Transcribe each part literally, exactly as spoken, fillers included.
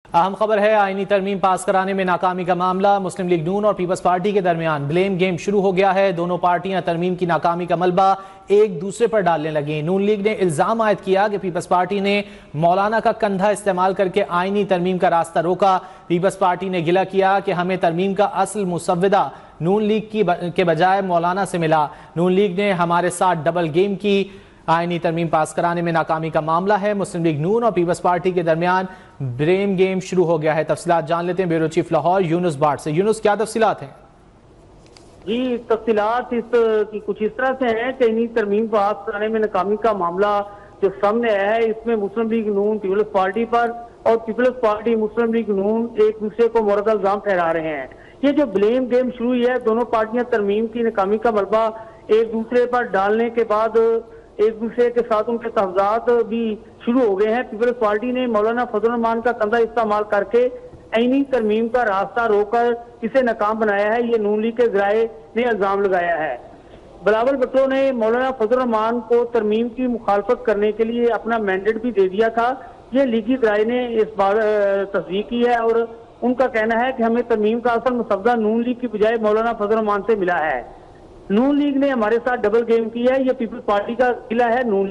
अहम खबर है, आईनी तरमीम पास कराने में नाकामी का मामला। मुस्लिम लीग नून और पीपल्स पार्टी के दरमियान ब्लेम गेम शुरू हो गया है। दोनों पार्टियां तरमीम की नाकामी का मलबा एक दूसरे पर डालने लगी। नून लीग ने इल्जाम आयद किया कि पीपल्स पार्टी ने मौलाना का कंधा इस्तेमाल करके आईनी तरमीम का रास्ता रोका। पीपल्स पार्टी ने गिला किया कि हमें तरमीम का असल मुसव्विदा नून लीग की के बजाय मौलाना से मिला। नून लीग ने हमारे साथ डबल गेम की। आईनी तरमीम पास कराने में नाकामी का मामला है। मुस्लिम लीग नून और पीपल्स पार्टी के दरमियान ब्लेम गेम शुरू हो गया है। तफसीलात जान लेते हैं ब्यूरो चीफ लाहौर यूनुस बाट से। यूनुस, क्या तफसीलात हैं? जी, तफसीलात इस की कुछ इस तरह से हैं कि इन्हीं तरमीम पास कराने में नाकामी का मामला जो सामने आया है, इसमें Muslim League Noon People's Party पर और People's Party Muslim League Noon एक दूसरे को मोरद इल्जाम ठहरा रहे हैं। ये जो ब्लेम गेम शुरू हुई है, दोनों पार्टियां तरमीम की नाकामी का मलबा एक दूसरे पर डालने के बाद एक दूसरे के साथ उनके तहजात भी शुरू हो गए हैं। पीपल्स पार्टी ने मौलाना फजल रहमान का कंधा इस्तेमाल करके आईनी तरमीम का रास्ता रोककर इसे नाकाम बनाया है। ये नून लीग के जराए ने इल्जाम लगाया है। बिलावल भुट्टो ने मौलाना फजल रहमान को तरमीम की मुखालफत करने के लिए अपना मैंडेट भी दे दिया था। ये लीगी जराए ने इस बात तस्दीक की है और उनका कहना है कि हमें तरमीम का असल मसवदा नून लीग की बजाय मौलाना फजल रहमान से मिला है। नून लीग ने हमारे साथ डबल गेम की है, ये पीपल्स पार्टी का किला है नून।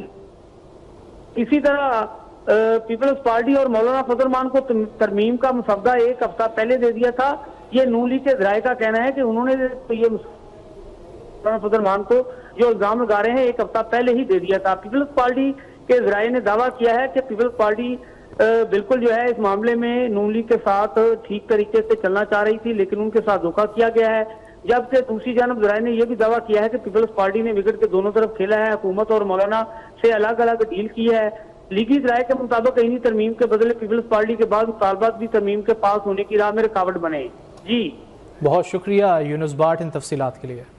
इसी तरह पीपल्स पार्टी और मौलाना फजल रहमान को तरमीम का मसवदा एक हफ्ता पहले दे दिया था। ये नून लीग के जराए का कहना है कि उन्होंने तो ये मौलाना फजल रहमान को जो इल्जाम लगा रहे हैं एक हफ्ता पहले ही दे दिया था। पीपल्स पार्टी के जराए ने दावा किया है कि पीपल्स पार्टी बिल्कुल जो है इस मामले में नून लीग के साथ ठीक तरीके से चलना चाह रही थी, लेकिन उनके साथ धोखा किया गया है। जबकि दूसरी जानब जराए ने यह भी दावा किया है कि पीपल्स पार्टी ने विकेट के दोनों तरफ खेला है, हुकूमत और मौलाना से अलग अलग डील की है। लीगी जराए के मुताबिक इन्हीं तरमीम के बदले पीपल्स पार्टी के बाद मुतालबात भी तरमीम के पास होने की राह में रुकावट बने। जी, बहुत शुक्रिया यूनुस बाट इन तफसीलात के लिए।